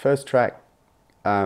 first track, I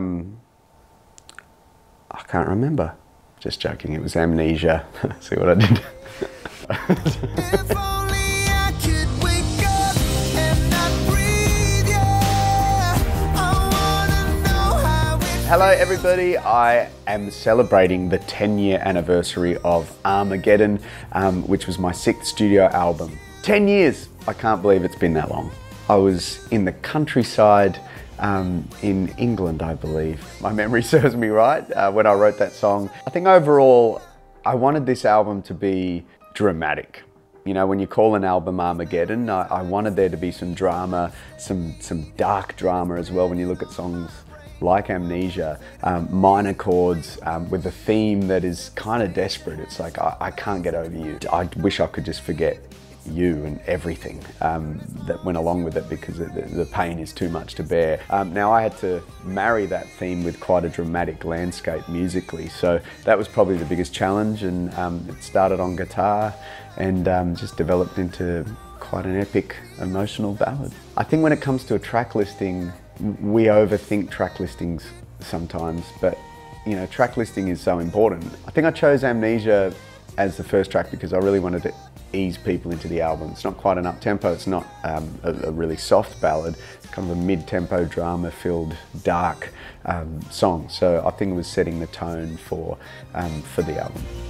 can't remember. Just joking, it was Amnesia. See what I did? If only I could wake up and not breathe, yeah. I wanna know how it Hello everybody, I am celebrating the 10-year anniversary of Armageddon, which was my 6th studio album. 10 years! I can't believe it's been that long. I was in the countryside in England, I believe. My memory serves me right when I wrote that song. I think overall, I wanted this album to be dramatic. You know, when you call an album Armageddon, I wanted there to be some drama, some dark drama as well when you look at songs like Amnesia, minor chords with a theme that is kind of desperate. It's like, I can't get over you. I wish I could just forget you and everything that went along with it because the pain is too much to bear. Now I had to marry that theme with quite a dramatic landscape musically, so that was probably the biggest challenge, and it started on guitar and just developed into quite an epic emotional ballad. I think when it comes to a track listing, we overthink track listings sometimes, but you know, track listing is so important. I think I chose Amnesia as the first track because I really wanted to ease people into the album. It's not quite an up-tempo, it's not a really soft ballad, it's kind of a mid-tempo, drama-filled, dark song. So I think it was setting the tone for the album.